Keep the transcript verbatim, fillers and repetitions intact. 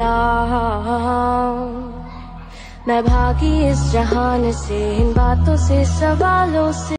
मैं भागी इस जहान से, इन बातों से, सवालों से।